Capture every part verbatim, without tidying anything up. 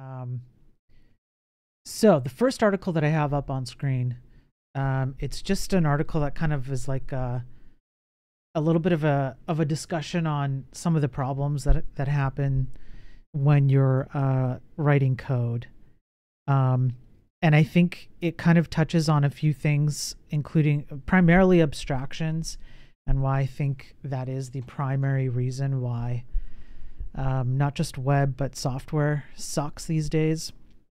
Um, so the first article that I have up on screen, um, it's just an article that kind of is like a, a little bit of a of a discussion on some of the problems that that happen when you're uh, writing code. Um, and I think it kind of touches on a few things, including primarily abstractions, and why I think that is the primary reason why um, not just web, but software sucks these days.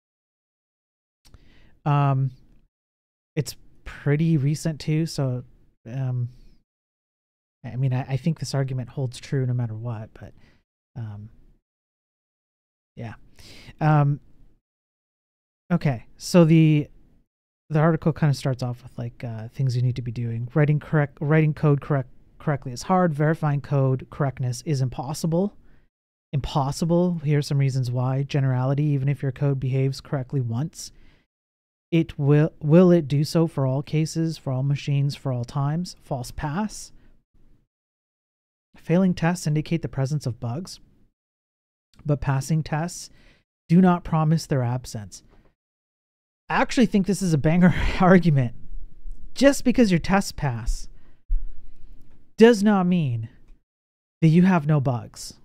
Um, it's pretty recent too, so um, I mean, I, I think this argument holds true no matter what, but um, yeah. Um, okay, so the the article kind of starts off with like uh, things you need to be doing. Writing correct, writing code correct correctly is hard. Verifying code correctness is impossible. Impossible. Here's some reasons why. Generality, even if your code behaves correctly once, it will will it do so for all cases, for all machines, for all times? False pass. Failing tests indicate the presence of bugs, but passing tests do not promise their absence. I actually think this is a banger argument. Just because your tests pass does not mean that you have no bugs.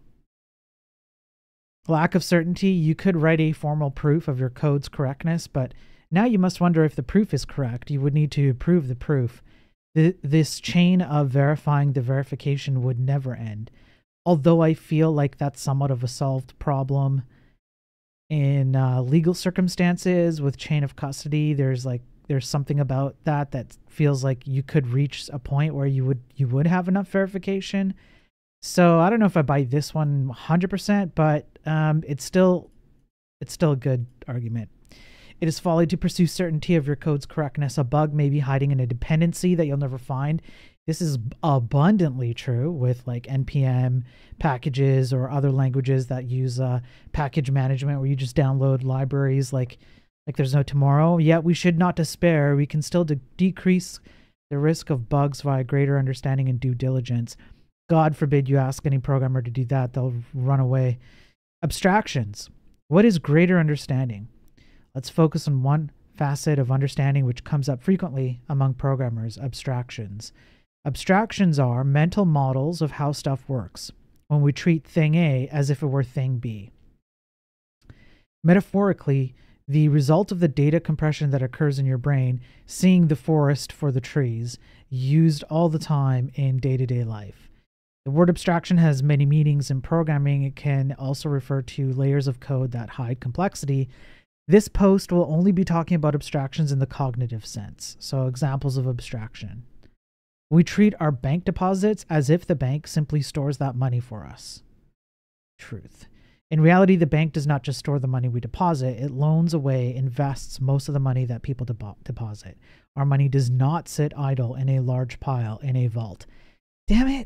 Lack of certainty, you could write a formal proof of your code's correctness, but now you must wonder if the proof is correct. You would need to prove the proof. The, this chain of verifying the verification would never end. Although I feel like that's somewhat of a solved problem in uh, legal circumstances with chain of custody. There's like there's something about that that feels like you could reach a point where you would you would have enough verification. So I don't know if I buy this one one hundred percent, but um, it's still it's still a good argument. It is folly to pursue certainty of your code's correctness. A bug may be hiding in a dependency that you'll never find. This is abundantly true with like N P M packages or other languages that use uh, package management where you just download libraries like like there's no tomorrow. Yet we should not despair. We can still de decrease the risk of bugs via greater understanding and due diligence. God forbid you ask any programmer to do that. They'll run away. Abstractions. What is greater understanding? Let's focus on one facet of understanding which comes up frequently among programmers: abstractions. Abstractions are mental models of how stuff works when we treat thing A as if it were thing B. Metaphorically, the result of the data compression that occurs in your brain, seeing the forest for the trees, used all the time in day-to-day life. The word abstraction has many meanings in programming. It can also refer to layers of code that hide complexity. This post will only be talking about abstractions in the cognitive sense. So examples of abstraction. We treat our bank deposits as if the bank simply stores that money for us. Truth. In reality, the bank does not just store the money we deposit. It loans away, invests most of the money that people de deposit. Our money does not sit idle in a large pile in a vault. Damn it.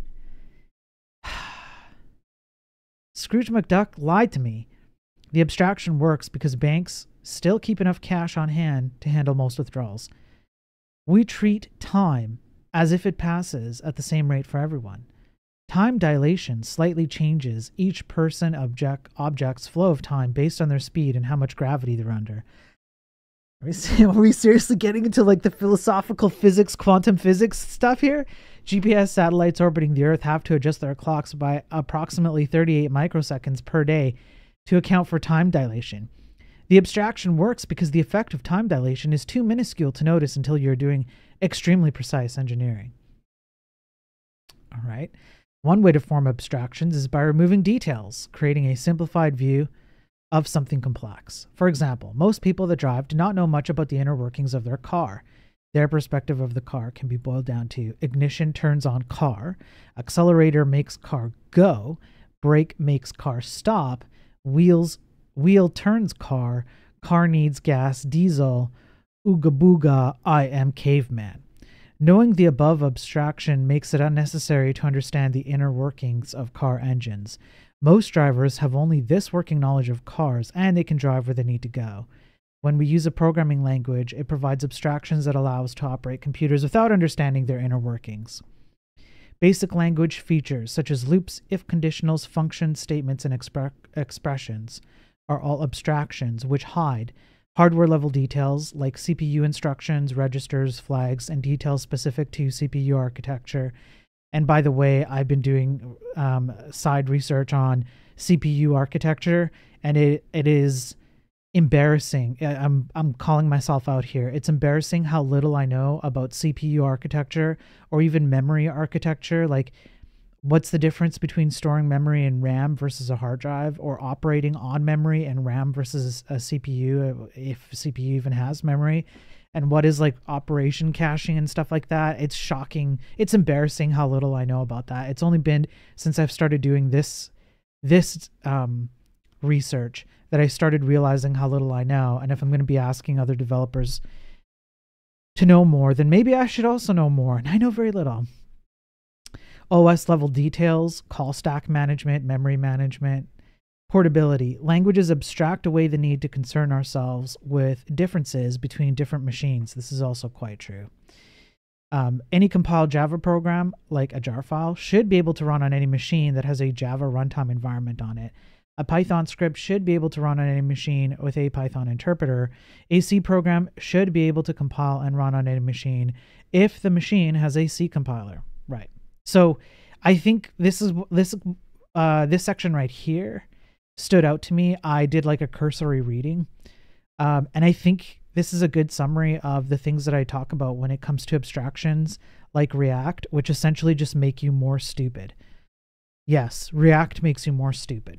Scrooge McDuck lied to me. The abstraction works because banks still keep enough cash on hand to handle most withdrawals. We treat time as if it passes at the same rate for everyone. Time dilation slightly changes each person object object's flow of time based on their speed and how much gravity they're under. Are we, are we seriously getting into like the philosophical physics, quantum physics stuff here? G P S satellites orbiting the Earth have to adjust their clocks by approximately thirty-eight microseconds per day to account for time dilation. The abstraction works because the effect of time dilation is too minuscule to notice until you're doing extremely precise engineering. All right. One way to form abstractions is by removing details, creating a simplified view of something complex. For example, most people that drive do not know much about the inner workings of their car. Their perspective of the car can be boiled down to ignition turns on car, accelerator makes car go, brake makes car stop, wheels wheel turns car, car needs gas, diesel, ooga booga, I am caveman. Knowing the above abstraction makes it unnecessary to understand the inner workings of car engines. Most drivers have only this working knowledge of cars, and they can drive where they need to go. When we use a programming language, it provides abstractions that allow us to operate computers without understanding their inner workings. Basic language features such as loops, if conditionals, functions, statements, and expre expressions are all abstractions which hide hardware level details like C P U instructions, registers, flags, and details specific to C P U architecture. And by the way, I've been doing um, side research on C P U architecture, and it it is embarrassing. I'm I'm calling myself out here. It's embarrassing how little I know about C P U architecture or even memory architecture. Like, what's the difference between storing memory in RAM versus a hard drive, or operating on memory and RAM versus a C P U, if C P U even has memory? And what is like operation caching and stuff like that? It's shocking. It's embarrassing how little I know about that. It's only been since I've started doing this this um, research that I started realizing how little I know. And if I'm going to be asking other developers to know more, then maybe I should also know more. And I know very little. O S level details, call stack management, memory management, portability. Languages abstract away the need to concern ourselves with differences between different machines. This is also quite true. Um, any compiled Java program, like a jar file, should be able to run on any machine that has a Java runtime environment on it. A Python script should be able to run on any machine with a Python interpreter. A C program should be able to compile and run on any machine if the machine has a C compiler. Right. So I think this is this uh, this section right here stood out to me. I did like a cursory reading, um, and I think this is a good summary of the things that I talk about when it comes to abstractions like React, which essentially just make you more stupid. Yes, React makes you more stupid.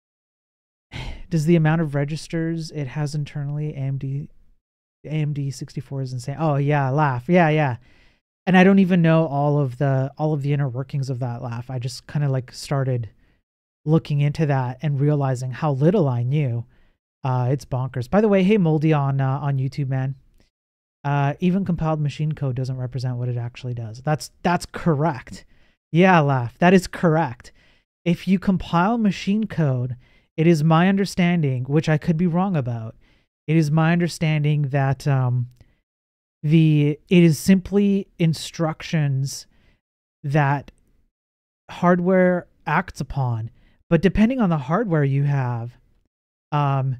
Does the amount of registers it has internally, A M D A M D sixty-four is insane. Oh yeah, laugh. Yeah, yeah. And I don't even know all of the all of the inner workings of that laugh. I just kind of like started looking into that and realizing how little I knew. Uh, it's bonkers. By the way, hey Moldy on uh, on YouTube, man. Uh, even compiled machine code doesn't represent what it actually does. That's that's correct. Yeah, laugh. That is correct. If you compile machine code, it is my understanding, which I could be wrong about, it is my understanding that um, the it is simply instructions that hardware acts upon. But depending on the hardware you have, um,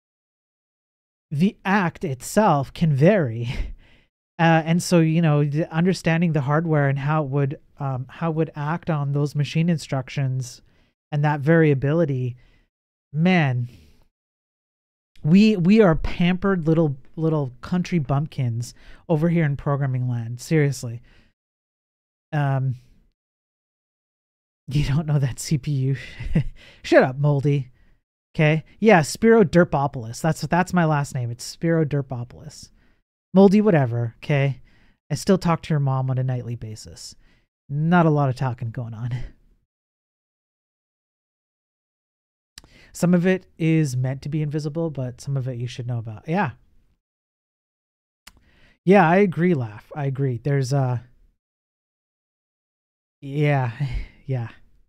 the act itself can vary. Uh, and so, you know, the understanding the hardware and how it would um, how it would act on those machine instructions and that variability, man, we we are pampered little little country bumpkins over here in programming land. Seriously. Um, you don't know that C P U. Shut up, Moldy. Okay. Yeah, Spiro Derpopoulos. That's that's my last name. It's Spiro Derpopoulos. Moldy, whatever. Okay. I still talk to your mom on a nightly basis. Not a lot of talking going on. Some of it is meant to be invisible, but some of it you should know about. Yeah. Yeah, I agree, Laugh. I agree. There's uh yeah, yeah.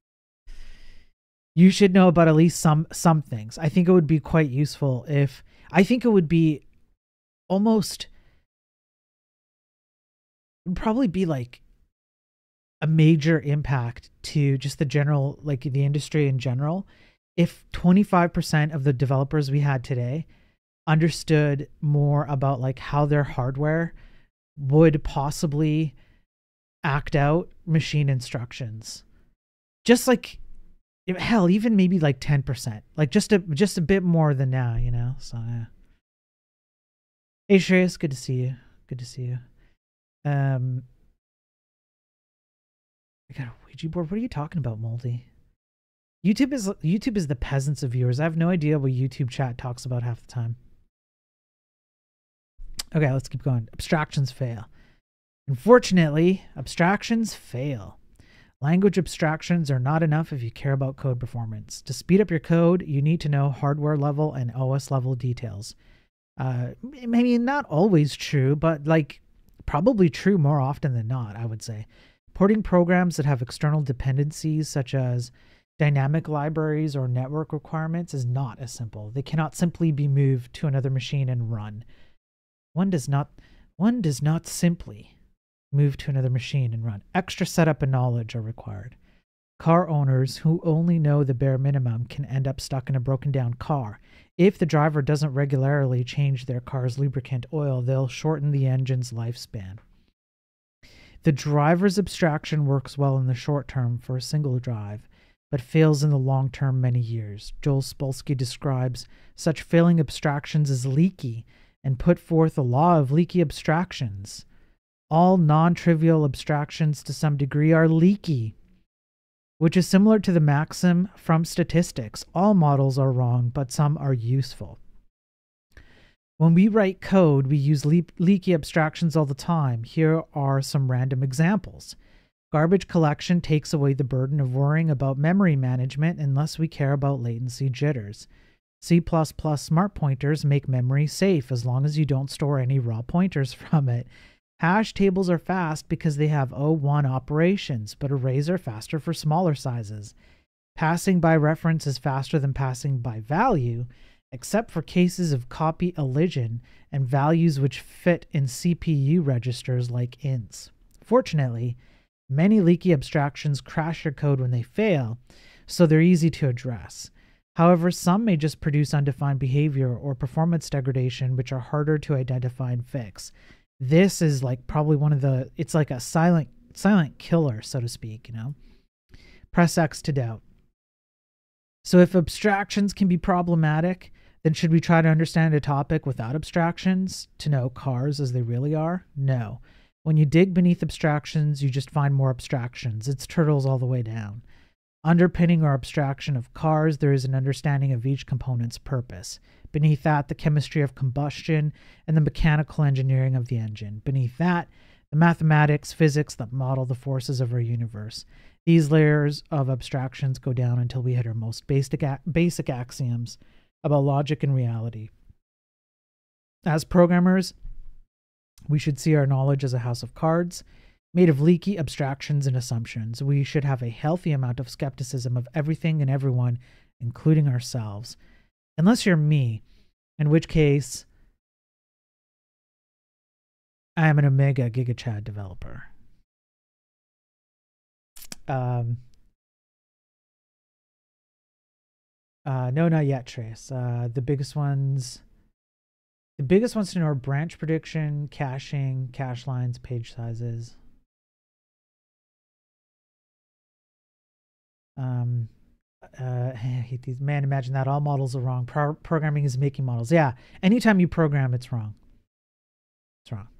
You should know about at least some some things. I think it would be quite useful if I think it would be almost would probably be like a major impact to just the general, like the industry in general, if twenty-five percent of the developers we had today understood more about like how their hardware would possibly act out machine instructions. Just like, hell, even maybe like ten percent, like just a, just a bit more than now, you know? So, yeah. Hey, Shreyas, good to see you. Good to see you. Um, I got a Ouija board. What are you talking about, Moldy? YouTube is YouTube is the peasants of viewers. I have no idea what YouTube chat talks about half the time. Okay, let's keep going. Abstractions fail. Unfortunately, abstractions fail. Language abstractions are not enough if you care about code performance. To speed up your code, you need to know hardware level and O S level details. Uh, maybe not always true, but like probably true more often than not, I would say. Porting programs that have external dependencies such as dynamic libraries or network requirements is not as simple. They cannot simply be moved to another machine and run. One does not, one does not simply move to another machine and run. Extra setup and knowledge are required. Car owners who only know the bare minimum can end up stuck in a broken down car. If the driver doesn't regularly change their car's lubricant oil, they'll shorten the engine's lifespan. The driver's abstraction works well in the short term for a single drive, but fails in the long term many years. Joel Spolsky describes such failing abstractions as leaky and put forth a law of leaky abstractions. All non-trivial abstractions to some degree are leaky, which is similar to the maxim from statistics. All models are wrong, but some are useful. When we write code, we use le- leaky abstractions all the time. Here are some random examples. Garbage collection takes away the burden of worrying about memory management unless we care about latency jitters. C plus plus smart pointers make memory safe as long as you don't store any raw pointers from it. Hash tables are fast because they have O one operations, but arrays are faster for smaller sizes. Passing by reference is faster than passing by value, except for cases of copy elision and values which fit in C P U registers like ints. Fortunately, many leaky abstractions crash your code when they fail, so they're easy to address. However, some may just produce undefined behavior or performance degradation, which are harder to identify and fix. This is like probably one of the, it's like a silent, silent killer, so to speak, you know? Press X to doubt. So if abstractions can be problematic, then should we try to understand a topic without abstractions to know cars as they really are? No. When you dig beneath abstractions, you just find more abstractions. It's turtles all the way down. Underpinning our abstraction of cars, there is an understanding of each component's purpose. Beneath that, the chemistry of combustion and the mechanical engineering of the engine. Beneath that, the mathematics, physics that model the forces of our universe. These layers of abstractions go down until we hit our most basic, basic axioms about logic and reality. As programmers, we should see our knowledge as a house of cards, made of leaky abstractions and assumptions. We should have a healthy amount of skepticism of everything and everyone, including ourselves. Unless you're me, in which case I am an Omega GigaChad developer. Um, uh, no, not yet, Trace. Uh, the biggest ones... The biggest ones to know are branch prediction, caching, cache lines, page sizes. Um, uh, I hate these. Man, imagine that. All models are wrong. Pro programming is making models. Yeah. Anytime you program, it's wrong. It's wrong.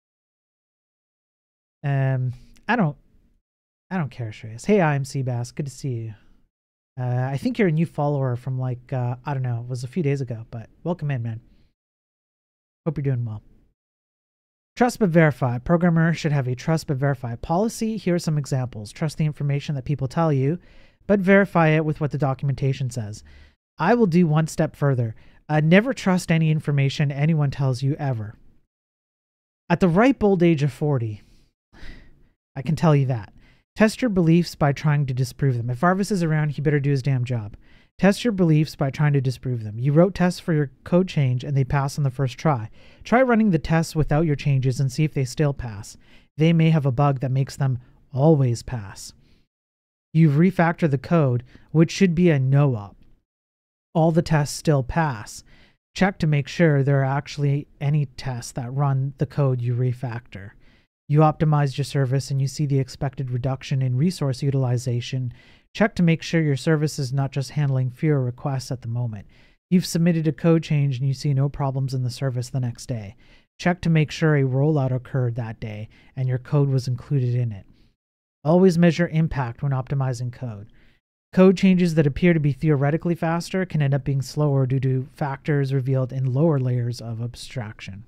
Um, I don't, I don't care, Shreyas. Hey, I'm Seabass. Good to see you. Uh, I think you're a new follower from like, uh, I don't know, it was a few days ago, but welcome in, man. Hope you're doing well. Trust but verify. Programmers should have a trust but verify policy. Here are some examples. Trust the information that people tell you, but verify it with what the documentation says. I will do one step further. Uh, never trust any information anyone tells you ever. At the ripe old age of forty, I can tell you that. Test your beliefs by trying to disprove them. If Arvis is around, he better do his damn job. Test your beliefs by trying to disprove them. You wrote tests for your code change and they pass on the first try. Try running the tests without your changes and see if they still pass. They may have a bug that makes them always pass. You've refactored the code, which should be a no-op. All the tests still pass. Check to make sure there are actually any tests that run the code you refactor. You optimized your service and you see the expected reduction in resource utilization. Check to make sure your service is not just handling fewer requests at the moment. You've submitted a code change and you see no problems in the service the next day. Check to make sure a rollout occurred that day and your code was included in it. Always measure impact when optimizing code. Code changes that appear to be theoretically faster can end up being slower due to factors revealed in lower layers of abstraction.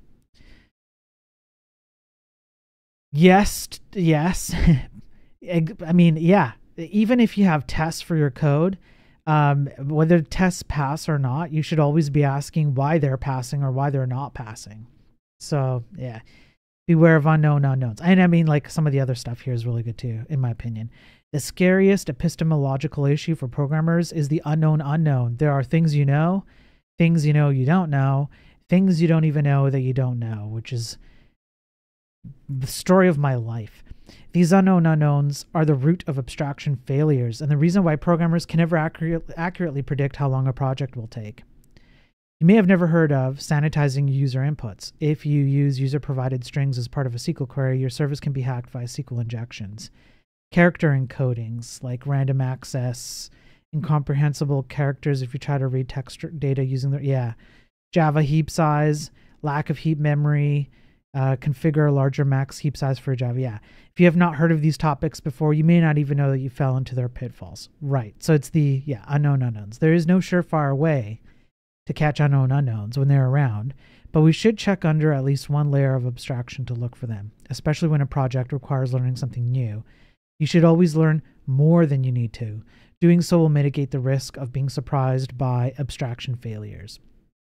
Yes, yes. I mean, yeah. Even if you have tests for your code, um, whether tests pass or not, you should always be asking why they're passing or why they're not passing. So, yeah. Beware of unknown unknowns. And I mean, like, some of the other stuff here is really good too, in my opinion. The scariest epistemological issue for programmers is the unknown unknown. There are things you know, things you know you don't know, things you don't even know that you don't know, which is the story of my life. These unknown unknowns are the root of abstraction failures and the reason why programmers can never accurate, accurately predict how long a project will take. You may have never heard of sanitizing user inputs. If you use user-provided strings as part of a S Q L query, your service can be hacked via S Q L injections. Character encodings like random access, incomprehensible characters if you try to read text data using the, yeah, Java heap size, lack of heap memory, uh, configure a larger max heap size for Java. Yeah. If you have not heard of these topics before, you may not even know that you fell into their pitfalls. Right. So it's the, yeah, unknown unknowns. There is no surefire way to catch unknown unknowns when they're around, but we should check under at least one layer of abstraction to look for them, especially when a project requires learning something new. You should always learn more than you need to. Doing so will mitigate the risk of being surprised by abstraction failures.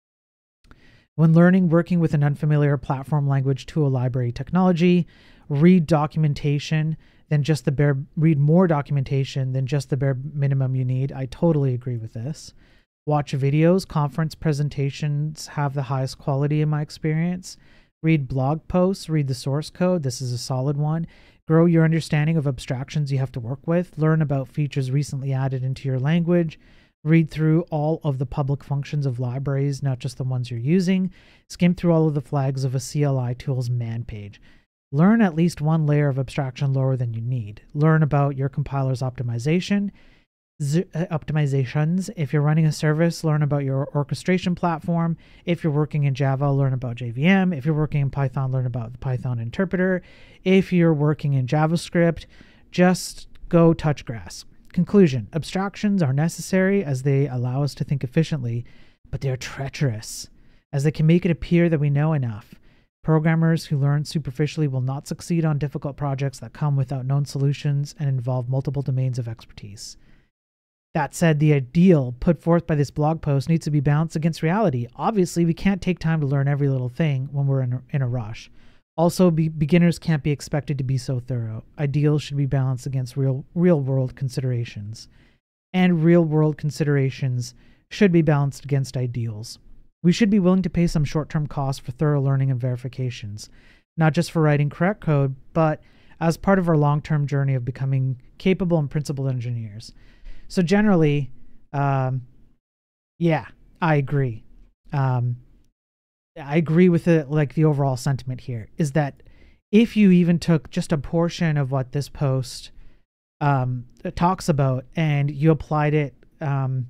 When learning, working with an unfamiliar platform, language, tool, library, technology, read documentation than just the bare, read more documentation than just the bare minimum you need. I totally agree with this. Watch videos, conference presentations have the highest quality in my experience. Read blog posts, read the source code. This is a solid one. Grow your understanding of abstractions you have to work with. Learn about features recently added into your language. Read through all of the public functions of libraries, not just the ones you're using. Skim through all of the flags of a C L I tool's man page. Learn at least one layer of abstraction lower than you need. Learn about your compiler's optimization. Z optimizations. If you're running a service, learn about your orchestration platform. If you're working in Java, learn about J V M. If you're working in Python, learn about the Python interpreter. If you're working in JavaScript, just go touch grass. Conclusion: abstractions are necessary as they allow us to think efficiently, but they're treacherous as they can make it appear that we know enough. Programmers who learn superficially will not succeed on difficult projects that come without known solutions and involve multiple domains of expertise. That said, the ideal put forth by this blog post needs to be balanced against reality. Obviously, we can't take time to learn every little thing when we're in a, in a rush. Also, be, beginners can't be expected to be so thorough. Ideals should be balanced against real, real-world considerations. And real-world considerations should be balanced against ideals. We should be willing to pay some short-term costs for thorough learning and verifications, not just for writing correct code, but as part of our long-term journey of becoming capable and principled engineers. So generally, um, yeah, I agree. Um, I agree with it. Like the overall sentiment here is that if you even took just a portion of what this post um, talks about and you applied it, um,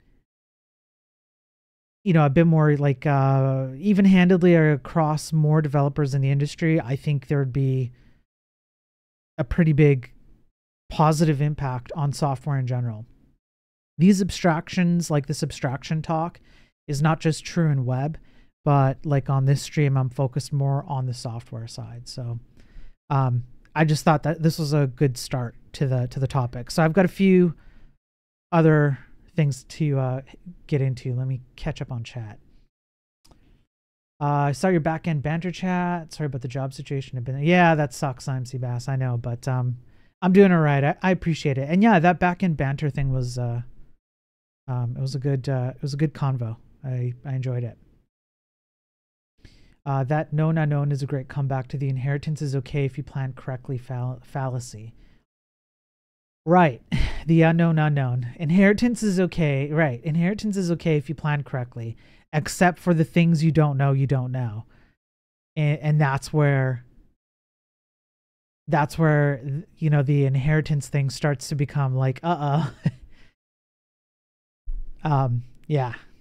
you know, a bit more like uh, even-handedly across more developers in the industry, I think there would be a pretty big positive impact on software in general. These abstractions, like this abstraction talk, is not just true in web, but like on this stream, I'm focused more on the software side. So um, I just thought that this was a good start to the to the topic. So I've got a few other things to uh, get into. Let me catch up on chat. Uh, I saw your back-end banter chat. Sorry about the job situation. I've been, yeah, that sucks, I'm Seabass. I know, but um, I'm doing all right. I, I appreciate it. And yeah, that back-end banter thing was uh, um, it was a good uh, it was a good convo. I I enjoyed it. Uh, that known unknown is a great comeback to the inheritance is okay if you plan correctly fall fallacy. Right. The unknown unknown. Inheritance is okay. Right. Inheritance is okay if you plan correctly, except for the things you don't know you don't know. And, and that's where that's where, you know, the inheritance thing starts to become like, uh-uh. um, yeah.